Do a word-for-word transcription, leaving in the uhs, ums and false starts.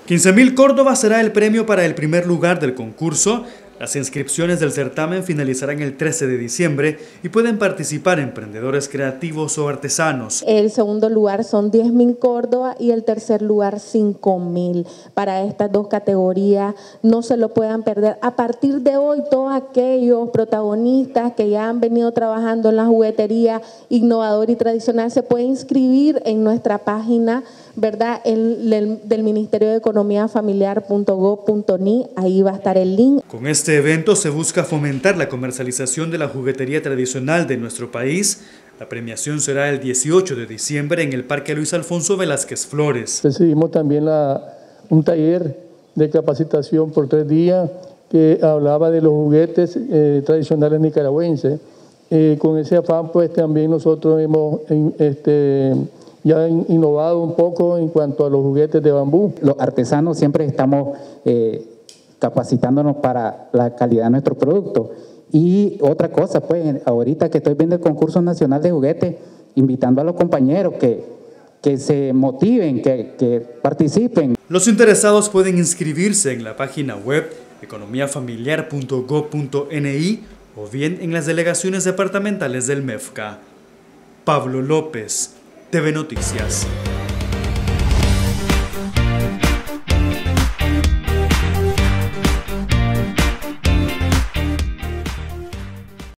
quince mil Córdoba será el premio para el primer lugar del concurso. Las inscripciones del certamen finalizarán el trece de diciembre y pueden participar emprendedores creativos o artesanos. El segundo lugar son diez mil Córdoba y el tercer lugar cinco mil. Para estas dos categorías no se lo puedan perder. A partir de hoy, todos aquellos protagonistas que ya han venido trabajando en la juguetería innovadora y tradicional se pueden inscribir en nuestra página, ¿verdad? El, el, del Ministerio de Economía Familiar punto gob punto ni, ahí va a estar el link. Con este evento se busca fomentar la comercialización de la juguetería tradicional de nuestro país. La premiación será el dieciocho de diciembre en el Parque Luis Alfonso Velázquez Flores. Recibimos también la, un taller de capacitación por tres días que hablaba de los juguetes eh, tradicionales nicaragüenses. Eh, con ese afán, pues también nosotros hemos este, ya innovado un poco en cuanto a los juguetes de bambú. Los artesanos siempre estamos eh, capacitándonos para la calidad de nuestro producto. Y otra cosa, pues ahorita que estoy viendo el concurso nacional de juguetes, invitando a los compañeros que, que se motiven, que, que participen. Los interesados pueden inscribirse en la página web economía familiar punto gob punto ni o bien en las delegaciones departamentales del MEFCA. Pablo López, T V Noticias.